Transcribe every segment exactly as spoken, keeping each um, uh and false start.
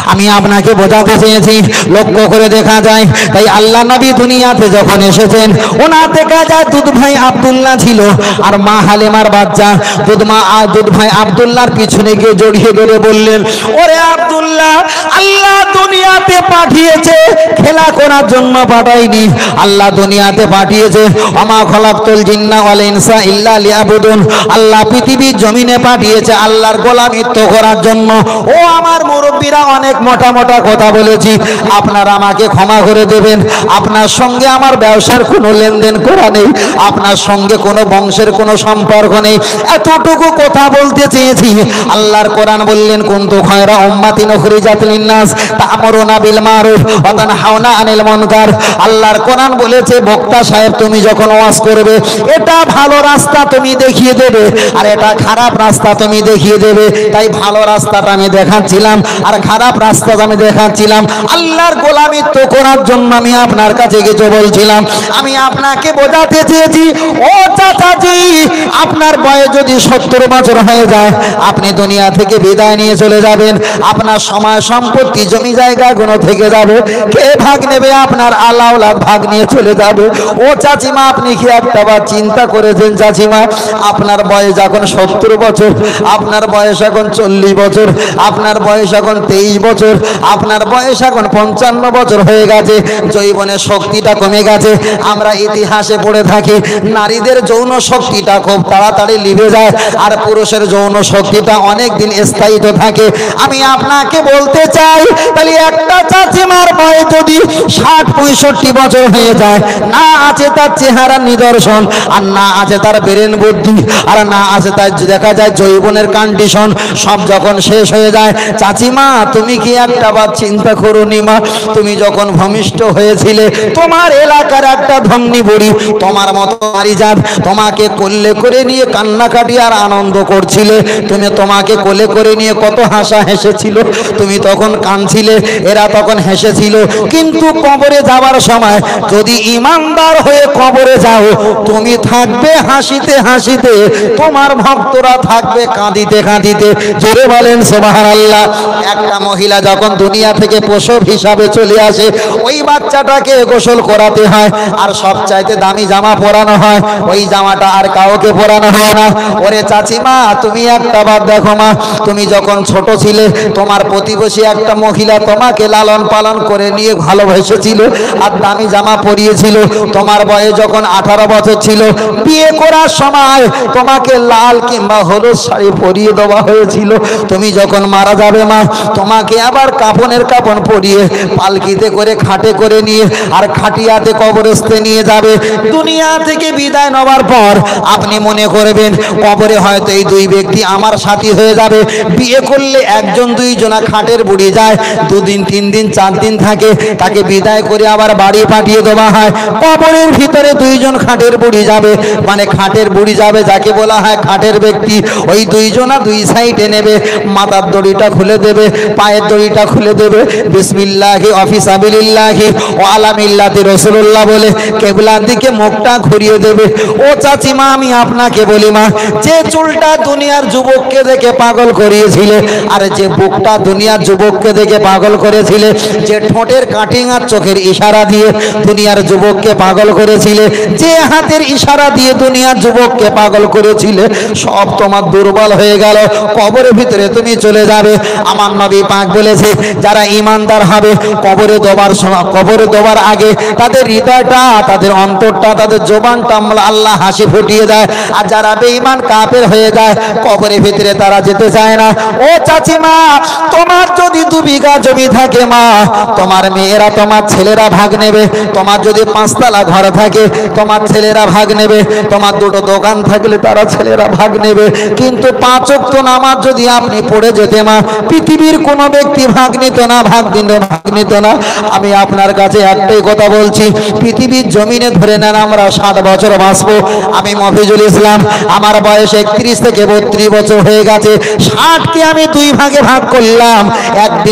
আমি আপনাকে বোঝাতে চেয়েছি, লক্ষ্য করে দেখা যায়। তাই আল্লাহ নবী দুনিয়াতে যখন এসেছেন, ওনার দেখা যায় দুধ ভাই আব্দুল্লাহ ছিল আর মা হালিমার বাচ্চা। দুধ মা দুধ ভাই আব্দুল্লাহর পিছনে গিয়ে জড়িয়ে ধরে বললেন, ওরে আব্দুল্লাহ, আল্লাহ দুনিয়াতে পাঠিয়েছে খেলা করার জন্য পাঠায়নি। আল্লাহ দুনিয়াতে পাঠিয়েছে ওমা খলাকতুল জিন্না ওয়াল ইনসা ইল্লা লিয়াবুদুন। আল্লাহ পৃথিবীর জমিনে পাঠিয়েছে আল্লাহর গোলামিত্ব করার জন্য। ও আমার মুরব্বীরা, অনেক মোটা মোটা কথা বলেছি, আপনারা আমাকে ক্ষমা করে দেবেন। আপনার সঙ্গে আমার ব্যবসার কোনো লেনদেন করা নেই, আপনার সঙ্গে কোনো বংশের কোনো সম্পর্ক নেই, এতটুকু কথা বলতে চেয়েছি। আল্লাহর কোরআন বললেন, কুনতু খায়রা উম্মাতিন উখরিজাত লিন-নাস তা'মুরুনা বিল মারুফ ওয়া তানহাউনা আনিল মুনকার। আল্লাহর কোরআন বলেছে, বক্তা সাহেব তুমি যখন ওয়াজ করবে, এটা ভালো রাস্তা তুমি দেখিয়ে দেবে আর এটা খারাপ রাস্তা তুমি দেখিয়ে দেবে। তাই ভালো রাস্তাটা আমি দেখাচ্ছিলাম আর খারাপ রাস্তাটা আমি দেখাচ্ছিলাম। আল্লাহর গোলামিত্ব করার জন্য আমি আপনার কাছে কিছু বলছিলাম। আমি আপনাকে বোঝাতে চেয়েছি, ও চাচাজি, আপনার বয়স যদি সত্তর বছর হয়ে যায়, আপনি দুনিয়া থেকে বিদায় নিয়ে চলে যাবেন, আপনার সময় সম্পত্তি জমি জায়গাগুলো থেকে যাবে, কে ভাগ নেবে? আপনার আলাওলাদ ভাগ নিয়ে চলে যাবে। ও চাচিমা, আপনি কি একটাবার চিন্তা করেছেন চাচিমা, আপনার বয়স এখন সত্তর বছর, আপনার বয়স এখন চল্লিশ বছর, আপনার বয়স এখন তেইশ বছর, আপনার বয়স এখন পঞ্চান্ন বছর হয়ে গেছে, যৌবনের শক্তিটা কমে গেছে। আমরা ইতিহাসে পড়ে থাকি, নারীদের যৌন শক্তিটা খুব তাড়াতাড়ি লিভে যায় আর পুরুষের যৌন শক্তিটা অনেক দিন স্থায়িত থাকে। আমি আপনাকে বলতে চাই, তাহলে একটা চাচিমার বয়স যদি ষাট পঁয়ষট্টি বছর হয়ে যায়, না আছে তার চেহারার নিদর্শন, আর না আছে তার ব্রেন বুদ্ধি, আর না আছে তার দেখা যায় যৌবনের কন্ডিশন, সব যখন শেষ হয়ে যায়, চাচিমা তুমি কি একটা বার চিন্তা করোনি মা, তুমি যখন ভূমিষ্ঠ হয়েছিলে, তোমার এলাকার একটা ধমনী বুড়ি তোমার মতো মারিজাত তোমাকে কোলে করে নিয়ে কান্নাকাটি আর আনন্দ করছিলে, তুমি তোমাকে কোলে করে নিয়ে কত হাসা হেসেছিল, তুমি তখন কাঁদছিলে, এরা তখন হেসেছিল। কিন্তু কবরে যাবার সময় যদি ইমানদার হয়ে কবরে যাও, তুমি থাকবে হাসিতে হাসিতে, তোমার ভক্তরা থাকবে কাঁদিতে কাঁদিতে। জোরে বলেন সুবহানাল্লাহ। একটা মহিলা যখন দুনিয়া থেকে প্রসব হিসাবে চলে আসে, ওই বাচ্চাটাকে গোসল করাতে হয় আর সবচাইতে দামি জামা পরানো হয়, ওই জামাটা আর কাউকে পরানো হয় না। ওরে চাচিমা, তুমি একটা বার দেখো মা, তুমি যখন ছোট ছিলে, তোমার প্রতিবেশী একটা মহিলা তোমাকে লালন পালন করে নিয়ে ভালোবেসেছিল আর দামি জামা পরিয়েছিল। তোমার বয়স যখন আঠারো বছর ছিল, বিয়ে করার সময় তোমাকে লাল কিংবা হলুদ শাড়ি পরিয়ে দেওয়া হয়েছিল। তুমি যখন মারা যাবে মা, তোমাকে আবার কাফনের কাফন পরিয়ে পালকিতে করে খাটে করে নিয়ে আর খাটিয়াতে কবরস্থে নিয়ে যাবে। দুনিয়া থেকে বিদায় নেওয়ার পর আপনি মনে করবেন কবরে হয়তো এই দুই ব্যক্তি আমার সাথী হয়ে যাবে। বিয়ে করলে একজন দুইজনা খাটের বুড়ি যায়, দুদিন তিন দিন চার দিন থাকে, তাকে বিদায় করে আবার বাড়ি পাঠিয়ে দেওয়া হয়। কবরের ভিতরে দুইজন খাটের বুড়ি যাবে, মানে খাটের বুড়ি যাবে যাকে বলা হয় খাটের ব্যক্তি। ওই দুইজনা দুই সাইডে নেবে, মাথার দড়িটা খুলে দেবে, পায়ের দড়িটা খুলে দেবে, বিসমিল্লাহি ওয়া ফি সাবিলিল্লাহি ওয়া আলা মিল্লাতি রাসূলুল্লাহ বলে কিবলার দিকে মুখটা ঘুরিয়ে দেবে। ও চাচিমা, আমি আপনাকে বলি মা, যে চুলটা দুনিয়ার যুবককে দেখে পাগল করিয়েছিলে, আর যে বুকটা দুনিয়ার যুবককে দেখে পাগল করেছিলে, যে ঠোঁটের কাটিং আর চোখের ইশারা দিয়ে দুনিয়ার যুবককে পাগল করেছিলে, যে হাতের ইশারা দিয়ে দুনিয়ার যুবককে পাগল করেছিলে, সব তোমার দুর্বল হয়ে গেল। কবরের ভিতরে তুমি চলে যাবে। আমার নবী পাক বলেছে, যারা ইমানদার হবে কবরে দেওয়ার সময়, কবরে দেওয়ার আগে তাদের হৃদয়টা, তাদের অন্তরটা, তাদের জবানটা আল্লাহ হাসি ফুটিয়ে দেয়। আর যারা বেঈমান কাফের হয়ে যায়, কবরের ভিতরে তারা যেতে চায় না। ও চাচিমা, তোমার যদি দু বিঘা জমি থাকে মা, তোমার মেয়েরা, তোমার ছেলেরা ভাগ নেবে। তোমার যদি পাঁচতলা ঘর থাকে, তোমার ছেলেরা ভাগ নেবে। তোমার দুটো দোকান থাকলে তারা ছেলেরা ভাগ নেবে। কিন্তু পাঁচ ওয়াক্ত নামাজ যদি আপনি পড়ে যেতে মা, পৃথিবীর কোনো ব্যক্তি ভাগ নিত না, ভাগ দিন ভাগ নিত না। আমি আপনার কাছে একটাই কথা বলছি, পৃথিবীর জমিনে ধরে নেন আমরা ষাট বছর বাঁচবো। আমি মফিজুল ইসলাম, আমার বয়স একত্রিশ থেকে বত্রিশ বছর হয়ে গেছে। ষাটকে আমি দুই ভাগে ভাগ করলাম, একদিন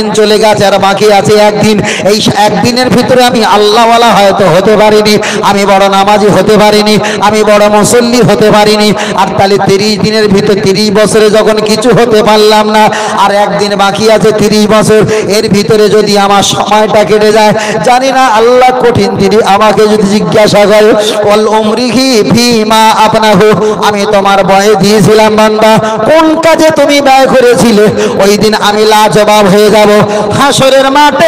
একদিন চলে গেছে আর বাকি আছে একদিন। এই একদিনের ভিতরে আমি আল্লাহওয়ালা হয়তো হতে পারিনি, আমি বড় নামাজি হতে পারিনি, আমি বড় মুসল্লি হতে পারিনি। আর তাহলে তিরিশ দিনের ভিতরে তিরিশ বছরে যখন কিছু হতে পারলাম না, আর একদিন বাকি আছে তিরিশ বছর, এর ভিতরে যদি আমার সময়টা কেটে যায়, জানি না আল্লাহ কঠিন তিনি আমাকে যদি জিজ্ঞাসা করে ওয়াল উমরিহি ফিমা আপনাহু, আমি তোমার বয়ে দিয়েছিলাম বান্দা কোন কাজে তুমি ব্যয় করেছিলে, ওই দিন আমি লাজবাব হয়ে যাব। হাসরের মাঠে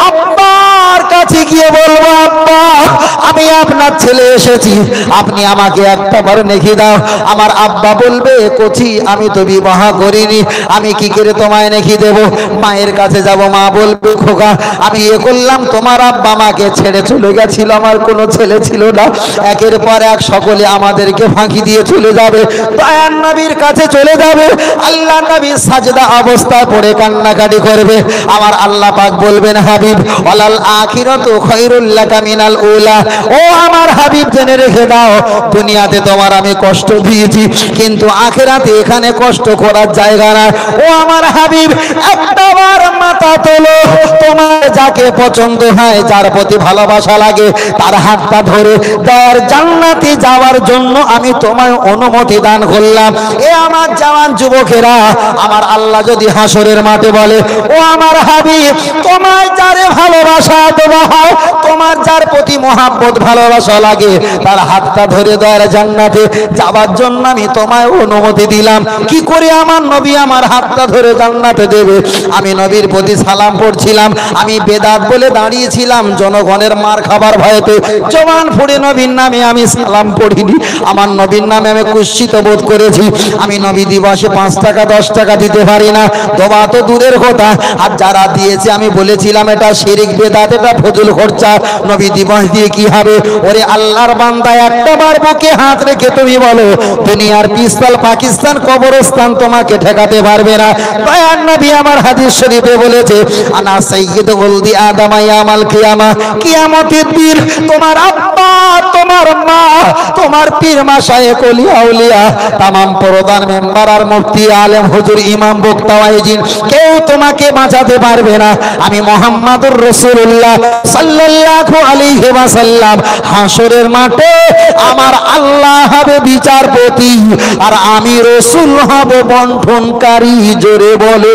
আব্বার কাছে গিয়ে বলবো, আব্বা আমি আপনার ছেলে এসেছি, আপনি আমাকে একটা বার নেকি দাও। আমার আব্বা বলবে, কচি আমি তো বিবাহ করিনি, আমি কি করে তোমায় নেকি দেব? মায়ের কাছে যাব, মা বলবে, খোকা আমি এ করলাম, তোমার আব্বা আমাকে ছেড়ে চলে গেছিল, আমার কোনো ছেলে ছিল না। একের পর এক সকলে আমাদেরকে ফাঁকি দিয়ে চলে যাবে, দয়ার নবীর কাছে চলে যাবে। আল্লাহ নবী সাজদা অবস্থায় পড়ে কান্নাকাটি করবে। আমার আল্লাহ পাক বলবেন, হাবিব ওয়ালাল আখিরাতু খায়রুল লাকা মিনাল উলা, ও আমার হাবিব জেনে রেখে দাও, দুনিয়াতে তোমার আমি কষ্ট দিয়েছি, কিন্তু আখিরাতে এখানে কষ্ট করার জায়গা না। ও আমার হাবিব একবার মাথা তোলো, তোমার যাকে পছন্দ হয়, যার প্রতি ভালোবাসা লাগে, তার হাতটা ধরে তার জান্নাতে যাওয়ার জন্য আমি তোমায় অনুমতি দান করলাম। এ আমার জওয়ান যুবকেরা, আমার আল্লাহ যদি হাসরের মাঠে বলে, ও আমার হাবিব তোমায় যারে ভালোবাসা দেওয়া হয়, তোমার যার প্রতি মহাব্বত ভালোবাসা লাগে, তার হাতটা ধরে দেওয়ার জান্নাতে যাওয়ার জন্য আমি তোমায় অনুমতি দিলাম। কি করে আমার নবী আমার হাতটা ধরে জান্নাতে দেবে? আমি নবীর প্রতি সালাম পড়ছিলাম, আমি বেদাত বলে দাঁড়িয়েছিলাম জনগণের মার খাবার ভয়েতে, জবান ফুড়ে নবীর নামে আমি সালাম পড়িনি, আমার নবীর নামে আমি কুৎসিত বোধ করেছি। আমি নবী দিবসে পাঁচ টাকা দশ টাকা দিতে পারি না, দোয়া তো দূরের কথা, আর যারা দিয়েছে আমি বলেছিলাম এটা শিরিক বেদাত, এটা ফজল খরচা, নবী দিবস দিয়ে কি হবে? ওরে আল্লাহর বান্দা, একটা বার বুকে হাত রেখে তুমি বলো, দুনিয়ার পিস্তল পাকিস্তান কবরস্থান তোমাকে ঠেকাতে পারবে না। দয়ার নবী আমার হাদিস শরীফে বলেছে, আনা সাইয়্যিদু ওয়ালদি আদম ইয়ামাল কিয়ামা, কিয়ামতের দিন তোমার আব্বা, তোমার মা, তোমার পীর মাশায়েখ ওলিয়া আউলিয়া, তামাম প্রধান মেম্বার আর মুফতি আলেম হুজুর ইমাম বক্তা ওয়াইজিন, কেউ তোমাকে বাঁচাতে পারবে না। আমি মুহাম্মাদুর রাসূলুল্লাহ সাল্লাল্লাহু আলাইহি ওয়াসাল্লাম হাসরের মাঠে আমার আল্লাহ হবে বিচারপতি, আর আমি রাসূল হব বন্টনকারী। জোরে বলে,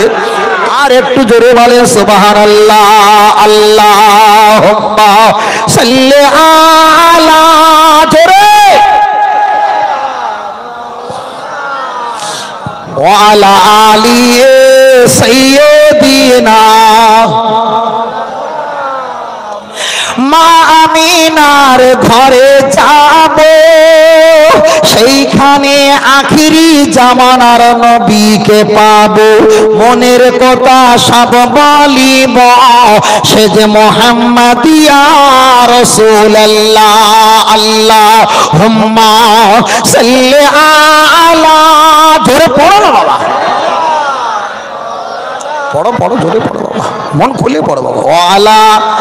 আর একটু জোরে বলে সুবহানাল্লাহ। আল্লাহুম্মা সাল্লি আলা, জোরে, ওয়া আলা আলি সাইয়্যিদিনা মা আমিনার ঘরে যাব, সেইখানে আখিরি জামানার নবীকে পাবো, মনের কথা সব বলিব, সে যে মুহাম্মাদিয়া রাসূলুল্লাহ। আল্লাহুম্মা সাল্লি আলা, জোরে পড়ো না বাবা, পড়ো পড়ো, জোরে পড়ো বাবা, মন খুলে পড়ো বাবা। ওয়ালা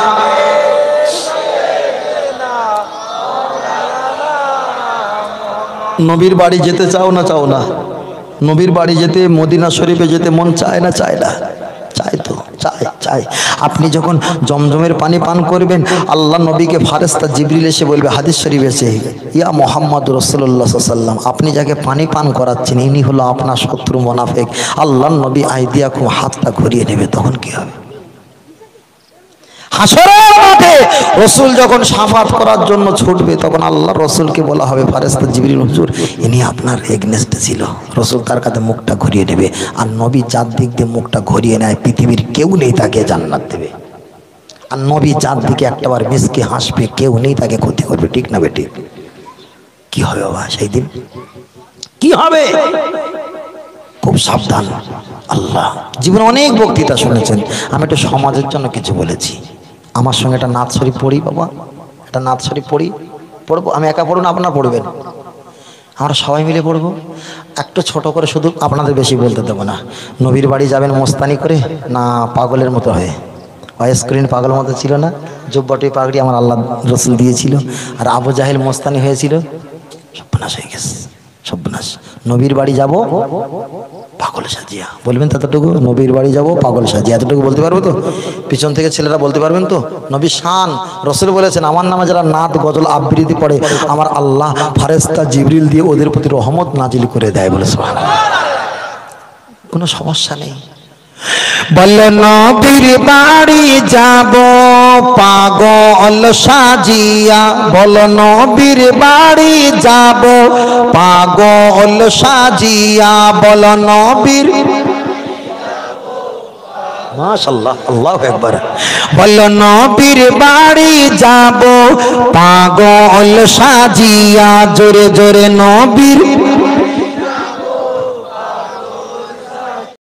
নবীর বাড়ি যেতে চাও না চাও না? নবীর বাড়ি যেতে, মদিনা শরীফে যেতে মন চায় না চায় না? চাই তো, চাই চাই। আপনি যখন জমজমের পানি পান করবেন, আল্লাহ নবীকে ফারেস্তা জিবরিল এসে বলবে, হাদিস শরীফ এসে, ইয়া মুহাম্মাদুর রাসূলুল্লাহ সাল্লাল্লাহু আলাইহি ওয়াসাল্লাম, আপনি যাকে পানি পান করাচ্ছেন ইনি হলো আপনার শত্রু মুনাফিক। আল্লাহ নবী আইদিয়া খুব হাতটা ঘুরিয়ে নেবে, তখন কি হবে? হাসরের মাঠে রাসূল যখন শাফাত করার জন্য ছুটবে, তখন আল্লাহ রাসূলকে বলা হবে, ফারেস্তা জিবরিল, হুজুর ইনি আপনার এগনেস্টে ছিল। রাসূল তার কাছে মুখটা ঘুরিয়ে নেবে, আর নবী যার দিক দিয়ে মুখটা ঘুরিয়ে নেয়, পৃথিবীর কেউ নেই তাকে জান্নাত দেবে। আর নবী যার দিকে একটাবার মিসকে হাসবে, কেউ নেই তাকে ক্ষতি করবে। ঠিক না বেটি? কি হবে বাবা সেই দিন? কি হবে? খুব সাবধান। আল্লাহ, জীবনে অনেক বক্তৃতা শুনেছেন, আমি একটু সমাজের জন্য কিছু বলেছি। আমার সঙ্গে একটা নাথ শরীফ পড়ি বাবা, একটা নাথ শরীফ পড়ি, পড়বো। আমি একা পড়ুন, আপনারা পড়বেন, আমরা সবাই মিলে পড়বো। একটু ছোট করে, শুধু আপনাদের বেশি বলতে দেবো না। নবীর বাড়ি যাবেন মস্তানি করে না পাগলের মতো হয়ে? স্ক্রিন পাগলের মতো ছিল না? জুব্বাটি পাগড়ি আমার আল্লাহ রসুল দিয়েছিল, আর আবু জাহেল মস্তানি হয়েছিল, সর্বনাশ হয়ে গেছে। সর্বনাশ। নবীর বাড়ি যাব পাগল সাজিয়া, বলবেন ততটুকু? নবীর বাড়ি যাব পাগল সাজিয়া, এতটুকু বলতে পারবো তো? পিছন থেকে ছেলেরা বলতে পারবেন তো? নবী শান, রসুল বলেছেন আমার নামে যারা নাত গজল আবৃত্তি পড়ে আমার আল্লাহ ফারেস্তা জিবরিল দিয়ে ওদের প্রতি রহমত নাজিল করে দেয়। বলে সুবহানাল্লাহ। কোনো সমস্যা নেই। বলল নবীর বাড়ি যাব পাগল সাজিয়া, বল নবীর বাড়ি যাব পাগল সাজিয়া, বল নবীর মাশাআল্লাহ আল্লাহু আকবার, বল নবীর বাড়ি যাব পাগল সাজিয়া, জোরে জোরে নবীর